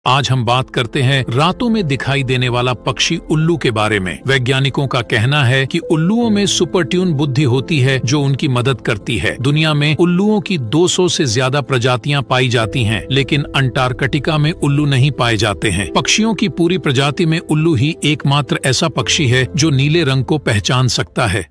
आज हम बात करते हैं रातों में दिखाई देने वाला पक्षी उल्लू के बारे में। वैज्ञानिकों का कहना है कि उल्लुओं में सुपर ट्यून बुद्धि होती है जो उनकी मदद करती है। दुनिया में उल्लुओं की 200 से ज्यादा प्रजातियां पाई जाती हैं, लेकिन अंटार्कटिका में उल्लू नहीं पाए जाते हैं। पक्षियों की पूरी प्रजाति में उल्लू ही एकमात्र ऐसा पक्षी है जो नीले रंग को पहचान सकता है।